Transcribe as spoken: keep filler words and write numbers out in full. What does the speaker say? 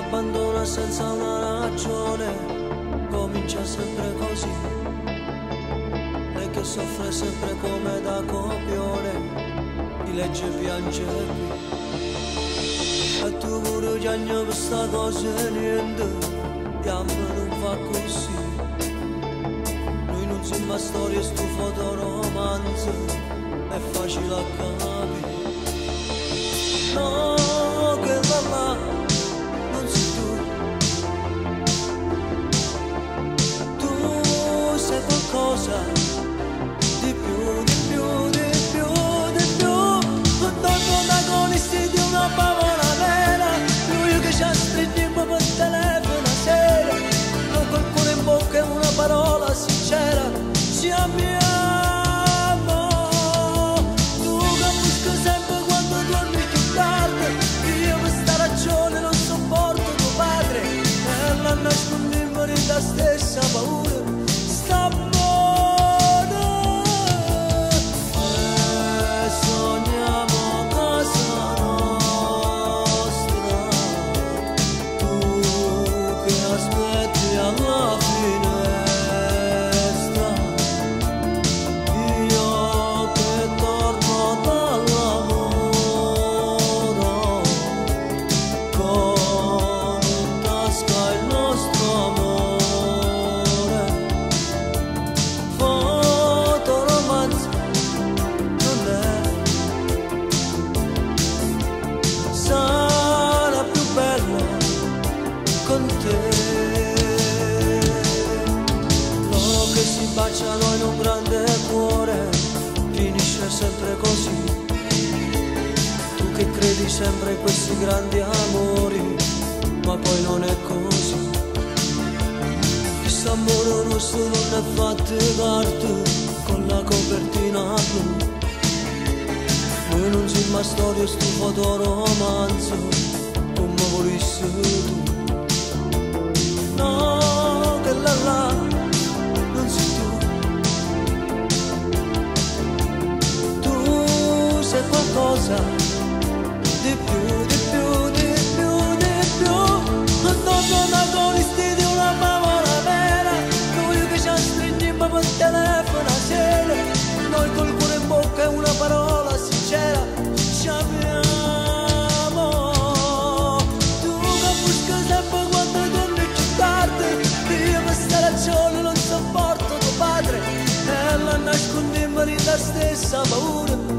abbandona senza una ragione, comincia sempre così. Lei che soffre sempre come da copione, ti legge e piange qui. E tu pure piangi per sta cosa e niente, ti amo non fa così. Noi non siamo storie, sto fotoromanzo, è facile a capire. No, che là là non sei tu. Tu sei qualcosa di più, di più, di più, di più. Non protagonisti di una favola vera, lui che ci ha stretto per telefono a sera, non qualcuno in bocca e una parola sincera, ci amiamo. Tu che busca sempre quando dormi più tardi, io per sta ragione non sopporto tuo padre, e la nascondiamo la stessa paura, sta buona. E sogniamo casa nostra, tu che aspetti alla finestra, io che torno dal lavoro, con in tasca il nostro amore. Fotoromanzo non è, sarà più bello con te. Loro che si baciano in un grande cuore, finisce sempre così. Tu che credi sempre in questi grandi amori, ma poi non è così. Questo amore nostro non è fatto di carte con la copertina blu. Noi non siamo storie, sto fotoromanzo, come volessi tu. No, che là là non sei tu. Tu sei qualcosa di più, di più, di più, di più. Non protagonisti di una favola vera, lui che ci ha stretto per telefono a sera, noi col cuore in bocca e una parola sincera, ci amiamo. Tu che busca sempre quando torni più tardi, io per sta ragione non sopporto tuo padre, e la nascondiamo la stessa paura.